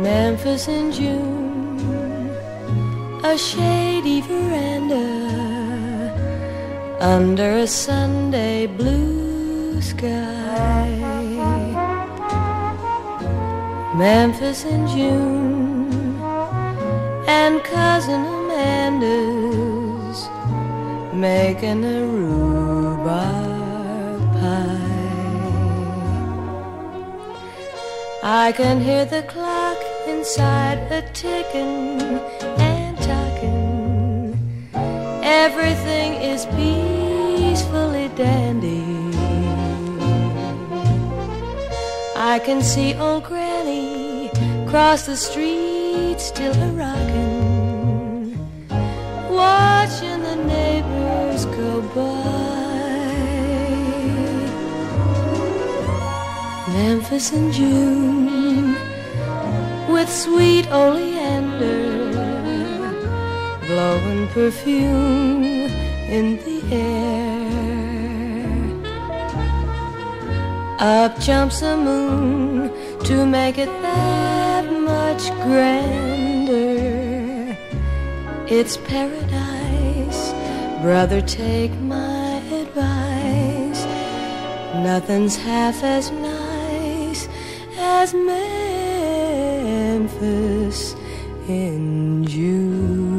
Memphis in June, a shady veranda under a Sunday blue sky. Memphis in June, and Cousin Amanda's making a rhubarb pie. I can hear the clock inside a ticking and talking. Everything is peacefully dandy. I can see old Granny cross the street still a-rockin', watching the neighbors go by. Memphis in June, with sweet oleander blowing perfume in the air. Up jumps a moon to make it that much grander. It's paradise, brother, take my advice. Nothing's half as nice as Memphis in June.